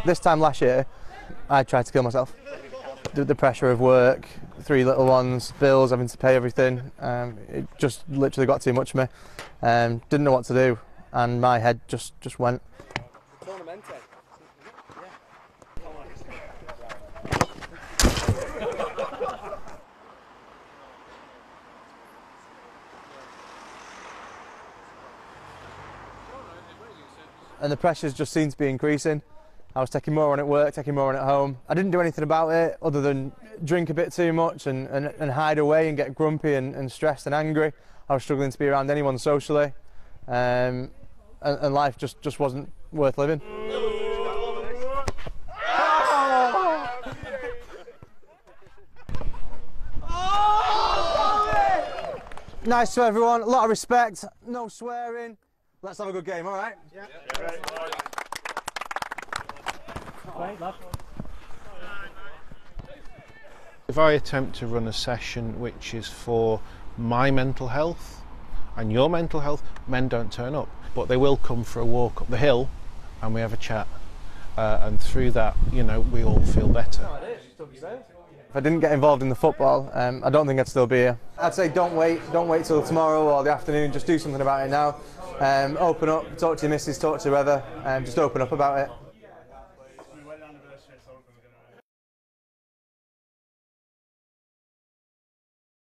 This time last year, I tried to kill myself. The pressure of work, 3 little ones, bills, having to pay everything, it just literally got too much for me. Didn't know what to do, and my head just went. And the pressures just seemed to be increasing. I was taking more on at work, taking more on at home. I didn't do anything about it other than drink a bit too much and hide away and get grumpy and stressed and angry. I was struggling to be around anyone socially, and life just wasn't worth living. Nice to everyone, a lot of respect, no swearing. Let's have a good game, all right? Yeah. If I attempt to run a session which is for my mental health and your mental health, men don't turn up, but they will come for a walk up the hill and we have a chat, and through that, you know, we all feel better. If I didn't get involved in the football, I don't think I'd still be here. I'd say don't wait till tomorrow or the afternoon, just do something about it now. Open up, talk to your missus, talk to whoever, just open up about it.